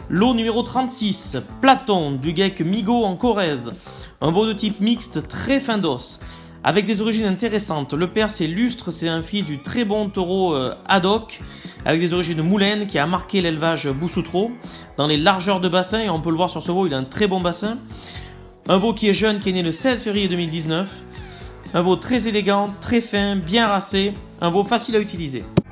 Lot numéro 36, Platon, du geck Migo en Corrèze. Un veau de type mixte très fin d'os, avec des origines intéressantes. Le père c'est Lustre, c'est un fils du très bon taureau Haddock, avec des origines moulaines qui a marqué l'élevage Boussoutreau dans les largeurs de bassin, et on peut le voir sur ce veau, il a un très bon bassin. Un veau qui est jeune, qui est né le 16 février 2019. Un veau très élégant, très fin, bien racé, un veau facile à utiliser.